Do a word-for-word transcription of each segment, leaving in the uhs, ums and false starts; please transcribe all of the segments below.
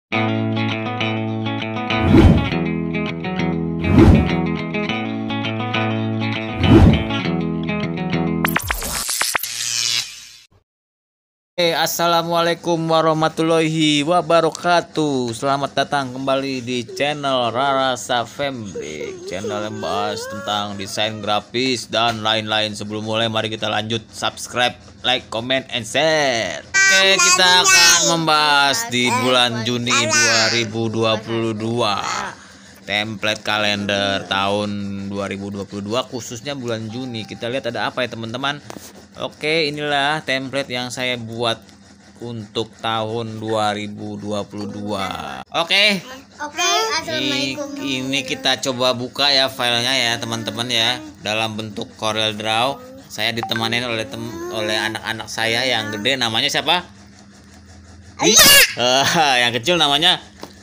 Eh, Assalamualaikum warahmatullahi wabarakatuh. Selamat datang kembali di channel Rarasa Family, channel yang bahas tentang desain grafis dan lain-lain. Sebelum mulai, mari kita lanjut subscribe, like, comment, and share. Oke, kita akan membahas di bulan Juni dua ribu dua puluh dua template kalender tahun dua ribu dua puluh dua, khususnya bulan Juni. Kita lihat ada apa ya teman-teman. Oke, inilah template yang saya buat untuk tahun dua ribu dua puluh dua. Oke. Oke, assalamualaikum. Ini kita coba buka ya filenya ya teman-teman ya, dalam bentuk Corel Draw. Saya ditemani oleh tem oleh anak-anak saya yang gede, namanya siapa? Uh, yang kecil namanya?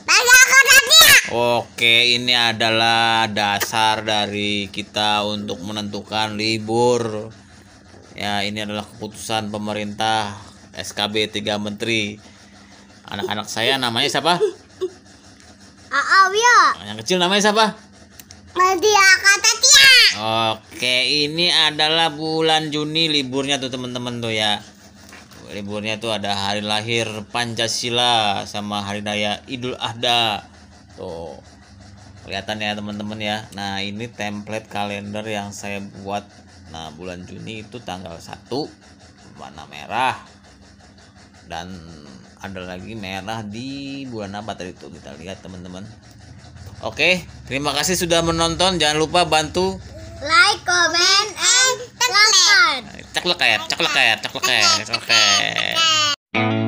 Oke, ini adalah dasar dari kita untuk menentukan libur. Ya, ini adalah keputusan pemerintah S K B tiga Menteri. Anak-anak saya namanya siapa? Aawia. Yang kecil namanya siapa? Nadia Katatia. Oke, ini adalah bulan Juni liburnya tuh teman-teman tuh ya. Liburnya tuh ada hari lahir Pancasila sama hari raya Idul Adha. Tuh. Kelihatan ya teman-teman ya. Nah, ini template kalender yang saya buat. Nah, bulan Juni itu tanggal satu warna merah, dan ada lagi merah di bulan apa tadi itu, kita lihat teman-teman. Oke, terima kasih sudah menonton. Jangan lupa bantu Like, comment, and subscribe. ceklek ya, ceklek ya, ceklek ya. Oke.